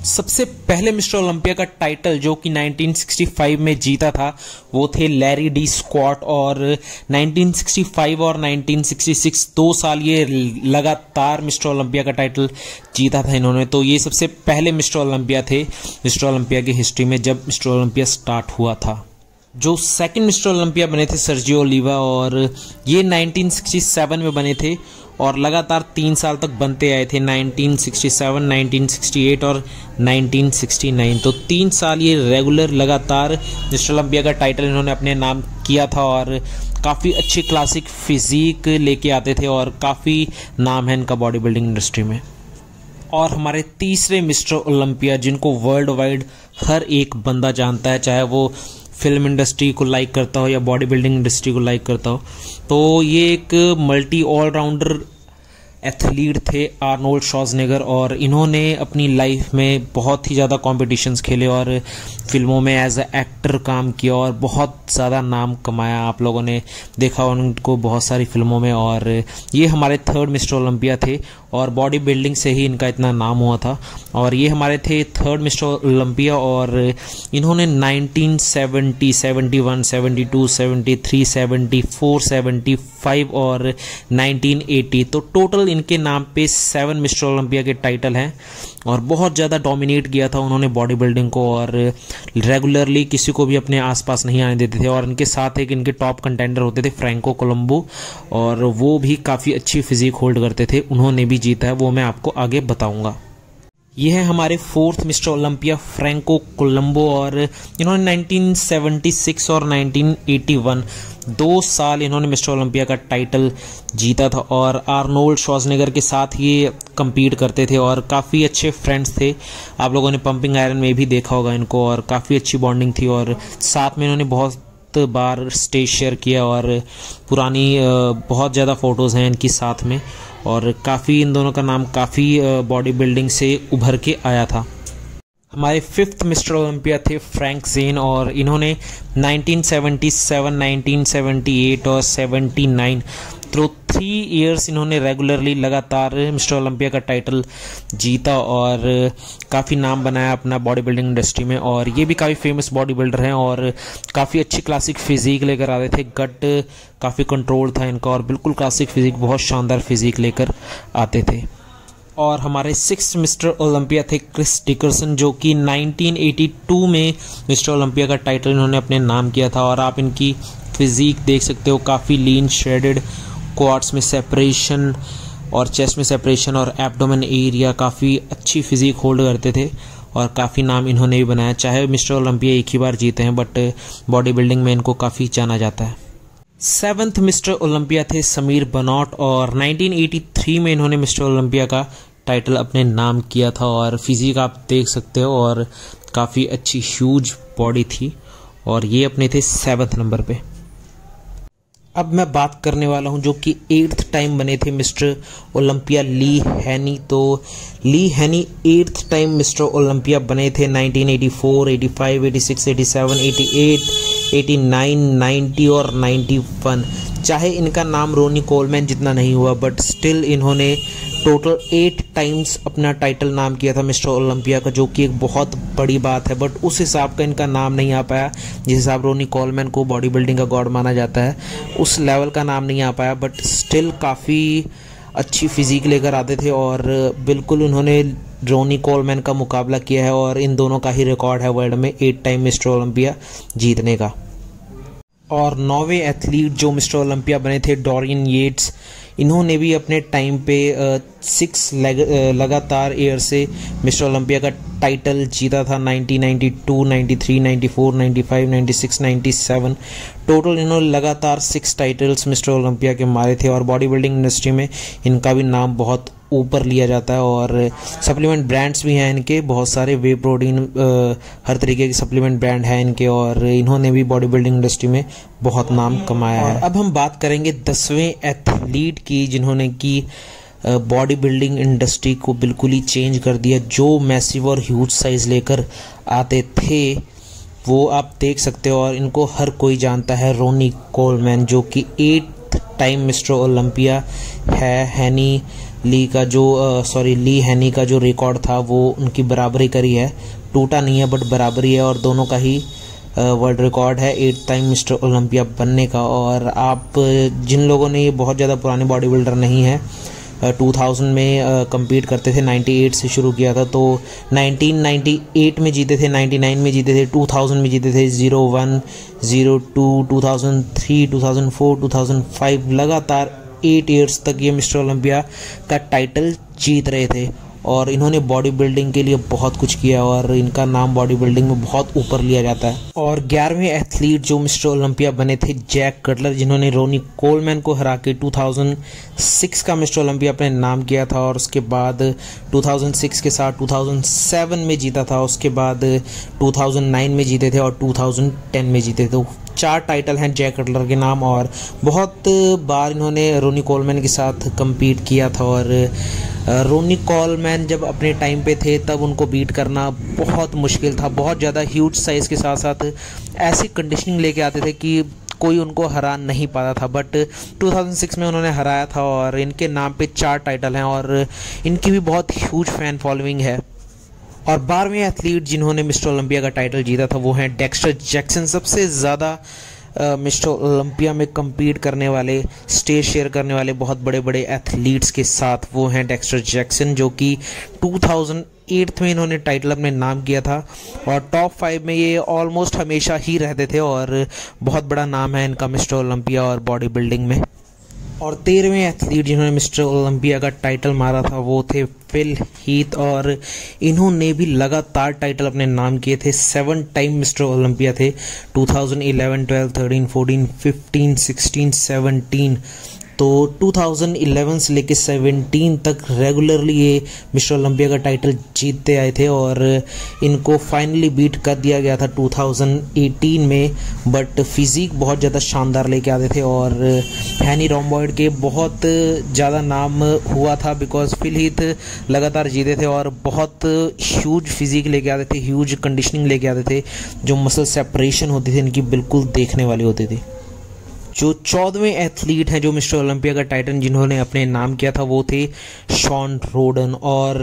सबसे पहले mister Olympia का टाइटल जो कि 1965 में जीता था वो थे लैरी डी स्कॉट, और 1965 और 1966 2 साल ये लगातार मिस्टर ओलंपिया का टाइटल जीता था इन्होंने। तो ये सबसे पहले मिस्टर ओलंपिया थे मिस्टर ओलंपिया की हिस्ट्री में जब मिस्टर ओलंपिया स्टार्ट हुआ था। जो सेकंड मिस्टर ओलंपिया बने थे सर्जियो ओलिवा, और ये 1967 में बने थे और लगातार 3 साल तक बनते आए थे, 1967, 1968 और 1969। तो 3 साल ये रेगुलर लगातार मिस्टर ओलंपिया का टाइटल इन्होंने अपने नाम किया था और काफ़ी अच्छी क्लासिक फिजिक लेके आते थे और काफ़ी नाम है इनका बॉडी बिल्डिंग इंडस्ट्री में। और हमारे तीसरे मिस्टर ओलंपिया जिनको वर्ल्ड वाइड हर एक बंदा जानता है, चाहे वो फिल्म इंडस्ट्री को लाइक करता हो या बॉडी बिल्डिंग इंडस्ट्री को लाइक करता हो, तो ये एक मल्टी ऑलराउंडर एथलीट थे आर्नोल्ड श्वार्ज़नेगर। और इन्होंने अपनी लाइफ में बहुत ही ज़्यादा कॉम्पिटिशन्स खेले और फिल्मों में एज अ एक्टर काम किया और बहुत ज़्यादा नाम कमाया। आप लोगों ने देखा उनको बहुत सारी फिल्मों में। और ये हमारे थर्ड मिस्टर ओलंपिया थे और बॉडी बिल्डिंग से ही इनका इतना नाम हुआ था। और ये हमारे थे थर्ड मिस्टर ओलंपिया और इन्होंने 1970, 71, 72, 73, 74, 75 और 1980 तो टोटल इनके नाम पे 7 मिस्टर ओलंपिया के टाइटल हैं। और बहुत ज़्यादा डोमिनेट किया था उन्होंने बॉडी बिल्डिंग को और रेगुलरली किसी को भी अपने आसपास नहीं आने देते थे। और इनके साथ एक इनके टॉप कंटेंडर होते थे फ्रैंको कोलंबो, और वो भी काफ़ी अच्छी फिजिक होल्ड करते थे। उन्होंने भी जीता है, वो मैं आपको आगे बताऊंगा। ये है हमारे fourth mister Olympia Franco Columbu, और इन्होंने 1976 और 1981 2 साल इन्होंने मिस्टर ओलंपिया का टाइटल जीता था। और आर्नोल्ड श्वार्ज़नेगर के साथ ये compete करते थे और काफ़ी अच्छे फ्रेंड्स थे। आप लोगों ने पंपिंग आयरन में भी देखा होगा इनको, और काफ़ी अच्छी बॉन्डिंग थी और साथ में इन्होंने बहुत बार स्टेज शेयर किया और पुरानी बहुत ज़्यादा फ़ोटोज़ हैं इनकी साथ में। और काफ़ी इन दोनों का नाम काफ़ी बॉडी बिल्डिंग से उभर के आया था। हमारे फिफ्थ मिस्टर ओलंपिया थे फ्रैंक ज़ेन, और इन्होंने 1977, 1978 और 79 तो 3 ईयर्स इन्होंने रेगुलरली लगातार मिस्टर ओलंपिया का टाइटल जीता और काफ़ी नाम बनाया अपना बॉडी बिल्डिंग इंडस्ट्री में। और ये भी काफ़ी फेमस बॉडी बिल्डर हैं और काफ़ी अच्छी क्लासिक फिजिक लेकर आते थे। गट काफ़ी कंट्रोल था इनका और बिल्कुल क्लासिक फिजिक, बहुत शानदार फिजिक लेकर आते थे। और हमारे 6th मिस्टर ओलंपिया थे क्रिस डिकरसन, जो कि 1982 में मिस्टर ओलंपिया का टाइटल इन्होंने अपने नाम किया था। और आप इनकी फिजिक देख सकते हो, काफ़ी लीन श्रेडेड, क्वाड्स में सेपरेशन और चेस्ट में सेपरेशन और एब्डोमेन एरिया, काफ़ी अच्छी फिजिक होल्ड करते थे और काफ़ी नाम इन्होंने भी बनाया। चाहे मिस्टर ओलंपिया एक ही बार जीते हैं, बट बॉडी बिल्डिंग में इनको काफ़ी जाना जाता है। 7th मिस्टर ओलंपिया थे समीर बनॉट, और 1983 में इन्होंने मिस्टर ओलंपिया का टाइटल अपने नाम किया था। और फिजिक आप देख सकते हो और काफ़ी अच्छी ह्यूज बॉडी थी, और ये अपने थे 7th नंबर पे। अब मैं बात करने वाला हूं जो कि 8th टाइम बने थे मिस्टर ओलंपिया ली हैनी। तो ली हैनी 8th टाइम मिस्टर ओलंपिया बने थे 1984, 85, 86, 87, 88, 89, 90 और 91। चाहे इनका नाम रोनी कोलमैन जितना नहीं हुआ, बट स्टिल इन्होंने टोटल 8 टाइम्स अपना टाइटल नाम किया था मिस्टर ओलंपिया का, जो कि एक बहुत बड़ी बात है। बट उस हिसाब का इनका नाम नहीं आ पाया जिस हिसाब रोनी कोलमैन को बॉडी बिल्डिंग का गॉड माना जाता है, उस लेवल का नाम नहीं आ पाया। बट स्टिल काफ़ी अच्छी फिजिक लेकर आते थे और बिल्कुल उन्होंने रोनी कोलमैन का मुकाबला किया है और इन दोनों का ही रिकॉर्ड है वर्ल्ड में 8 टाइम मिस्टर ओलंपिया जीतने का। और 9वें एथलीट जो मिस्टर ओलंपिया बने थे डोरियन येट्स, इन्होंने भी अपने टाइम पे 6 लगातार ईयर से मिस्टर ओलंपिया का टाइटल जीता था। 1992, 93, 94, 95, 96, 97 टोटल इन्होंने लगातार 6 टाइटल्स मिस्टर ओलंपिया के मारे थे। और बॉडी बिल्डिंग इंडस्ट्री में इनका भी नाम बहुत ऊपर लिया जाता है और सप्लीमेंट ब्रांड्स भी हैं इनके बहुत सारे, वे प्रोटीन, हर तरीके के सप्लीमेंट ब्रांड हैं इनके, और इन्होंने भी बॉडी बिल्डिंग इंडस्ट्री में बहुत नाम कमाया है। अब हम बात करेंगे 10वें एथलीट की जिन्होंने की बॉडी बिल्डिंग इंडस्ट्री को बिल्कुल ही चेंज कर दिया, जो मैसिव और ह्यूज साइज लेकर आते थे वो आप देख सकते हो और इनको हर कोई जानता है, रोनी कोलमैन, जो कि 8th टाइम मिस्टर ओलंपिया है। हैनी ली हैनी का जो रिकॉर्ड था वो उनकी बराबरी करी है, टूटा नहीं है बट बराबरी है, और दोनों का ही वर्ल्ड रिकॉर्ड है 8 टाइम मिस्टर ओलंपिया बनने का। और आप जिन लोगों ने, ये बहुत ज़्यादा पुराने बॉडी बिल्डर नहीं है, 2000 में compete करते थे, 98 से शुरू किया था, तो 1998 में जीते थे, 99 में जीते थे, 2000 में जीते थे, 01, 02, 2003, 2004, 2005, लगातार 8 ईयर्स तक ये मिस्टर ओलंपिया का टाइटल जीत रहे थे। और इन्होंने बॉडी बिल्डिंग के लिए बहुत कुछ किया और इनका नाम बॉडी बिल्डिंग में बहुत ऊपर लिया जाता है। और 11वें एथलीट जो मिस्टर ओलंपिया बने थे जैक कटलर, जिन्होंने रोनी कोलमैन को हरा के 2006 का मिस्टर ओलंपिया अपने नाम किया था, और उसके बाद 2006 के साथ 2007 में जीता था, उसके बाद 2009 में जीते थे और 2010 में जीते थे। तो 4 टाइटल हैं जैक कटलर के नाम, और बहुत बार इन्होंने रोनी कोलमैन के साथ कम्पीट किया था। और रोनी कोलमैन जब अपने टाइम पे थे तब उनको बीट करना बहुत मुश्किल था, बहुत ज़्यादा ह्यूज साइज़ के साथ साथ ऐसी कंडीशनिंग लेके आते थे कि कोई उनको हरा नहीं पाता था। बट 2006 में उन्होंने हराया था और इनके नाम पे 4 टाइटल हैं और इनकी भी बहुत ह्यूज फैन फॉलोइंग है। और 12वें एथलीट जिन्होंने मिस्टर ओलंपिया का टाइटल जीता था वो हैं डेक्स्टर जैक्सन। सबसे ज़्यादा मिस्टर ओलंपिया में कम्पीट करने वाले, स्टेज शेयर करने वाले बहुत बड़े बड़े एथलीट्स के साथ वो हैं डेक्स्टर जैक्सन, जो कि 2008 में इन्होंने टाइटल अपने नाम किया था। और टॉप 5 में ये ऑलमोस्ट हमेशा ही रहते थे और बहुत बड़ा नाम है इनका मिस्टर ओलंपिया और बॉडी बिल्डिंग में। और 13वें एथलीट जिन्होंने मिस्टर ओलंपिया का टाइटल मारा था वो थे फिल हीथ, और इन्होंने भी लगातार टाइटल अपने नाम किए थे। 7 टाइम मिस्टर ओलंपिया थे, 2011, 12, 13, 14, 15, 16, 17। तो 2011 से लेके 17 तक रेगुलरली ये मिस्टर ओलंपिया का टाइटल जीतते आए थे और इनको फाइनली बीट कर दिया गया था 2018 में। बट फिजिक बहुत ज़्यादा शानदार लेके आते थे और हैनी रोम्बॉयड के बहुत ज़्यादा नाम हुआ था, बिकॉज फिल हीथ लगातार जीते थे और बहुत ह्यूज फिजिक लेके आते थे, ह्यूज कंडीशनिंग लेके आते थे, जो मसल सेपरेशन होती थी इनकी बिल्कुल देखने वाली होती थी। जो 14वें एथलीट हैं जो मिस्टर ओलंपिया का टाइटल जिन्होंने अपने नाम किया था वो थे शॉन रोडन, और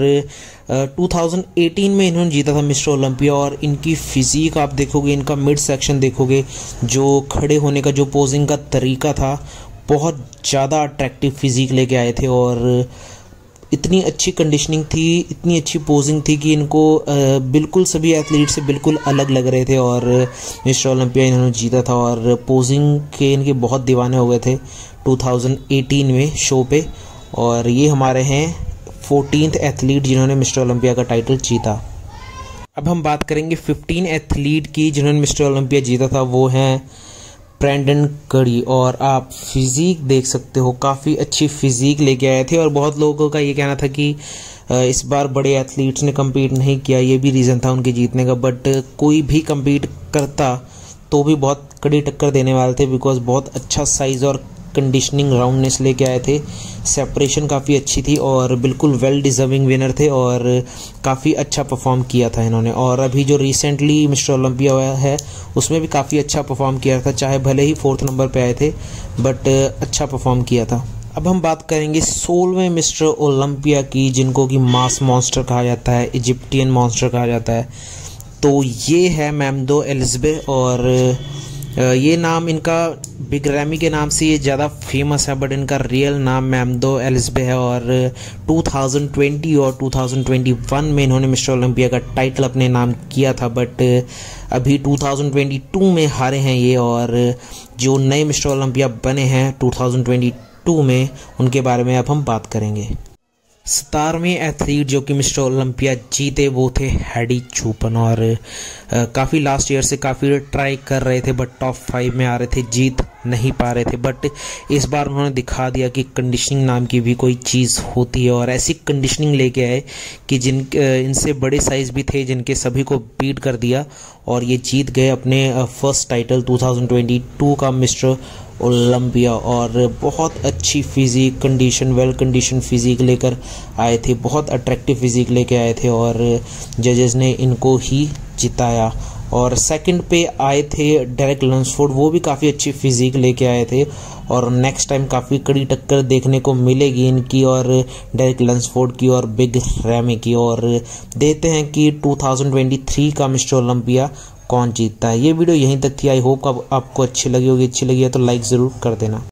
2018 में इन्होंने जीता था मिस्टर ओलंपिया। और इनकी फिजिक आप देखोगे, इनका मिड सेक्शन देखोगे, जो खड़े होने का जो पोजिंग का तरीका था, बहुत ज़्यादा अट्रैक्टिव फिजिक लेके आए थे और इतनी अच्छी कंडीशनिंग थी, इतनी अच्छी पोजिंग थी कि इनको बिल्कुल सभी एथलीट से बिल्कुल अलग लग रहे थे और मिस्टर ओलंपिया इन्होंने जीता था। और पोजिंग के इनके बहुत दीवाने हो गए थे 2018 में शो पे। और ये हमारे हैं 14th एथलीट जिन्होंने मिस्टर ओलंपिया का टाइटल जीता। अब हम बात करेंगे 15 एथलीट की जिन्होंने मिस्टर ओलंपिया जीता था, वो हैं ब्रैंडन कड़ी। और आप फिजिक देख सकते हो, काफ़ी अच्छी फिजिक लेके आए थे और बहुत लोगों का ये कहना था कि इस बार बड़े एथलीट्स ने कम्पीट नहीं किया, ये भी रीज़न था उनके जीतने का। बट कोई भी कम्पीट करता तो भी बहुत कड़ी टक्कर देने वाले थे, बिकॉज बहुत अच्छा साइज़ और कंडीशनिंग राउंडनेस लेके आए थे, सेपरेशन काफ़ी अच्छी थी और बिल्कुल वेल डिजर्विंग विनर थे और काफ़ी अच्छा परफॉर्म किया था इन्होंने। और अभी जो रिसेंटली मिस्टर ओलंपिया है उसमें भी काफ़ी अच्छा परफॉर्म किया था, चाहे भले ही 4th नंबर पे आए थे बट अच्छा परफॉर्म किया था। अब हम बात करेंगे 16वें मिस्टर ओलंपिया की, जिनको कि मास मॉन्स्टर कहा जाता है, इजिप्टियन मॉन्स्टर कहा जाता है। तो ये है मैमदो एलिजबे, और ये नाम इनका बिग रैमी के नाम से ये ज़्यादा फेमस है, बट इनका रियल नाम मैमदो एलिजबे है। और 2020 और 2021 में इन्होंने मिस्टर ओलंपिया का टाइटल अपने नाम किया था, बट अभी 2022 में हारे हैं ये। और जो नए मिस्टर ओलंपिया बने हैं 2022 में, उनके बारे में अब हम बात करेंगे। 17वें एथलीट जो कि मिस्टर ओलंपिया जीते वो थे हैडी चूपन, और काफ़ी लास्ट ईयर से काफ़ी ट्राई कर रहे थे बट टॉप 5 में आ रहे थे, जीत नहीं पा रहे थे। बट इस बार उन्होंने दिखा दिया कि कंडीशनिंग नाम की भी कोई चीज़ होती है और ऐसी कंडीशनिंग लेके आए कि इनसे बड़े साइज़ भी थे जिनके सभी को बीट कर दिया और ये जीत गए अपने फर्स्ट टाइटल 2022 का मिस्टर ओलंपिया। और बहुत अच्छी physique condition, well condition physique लेकर आए थे, बहुत अट्रैक्टिव फिजिक लेके आए थे और जजेस ने इनको ही जिताया। और सेकंड पे आए थे डेरेक लंसफोर्ड, वो भी काफ़ी अच्छी फिजिक लेके आए थे और नेक्स्ट टाइम काफ़ी कड़ी टक्कर देखने को मिलेगी इनकी और डेरेक लंसफोर्ड की और बिग रैमी की। और देखते हैं कि 2023 का मिस्टर ओलंपिया कौन जीतता है। ये वीडियो यहीं तक थी। आई होप आपको अच्छी लगी होगी। अच्छी लगी है तो लाइक ज़रूर कर देना।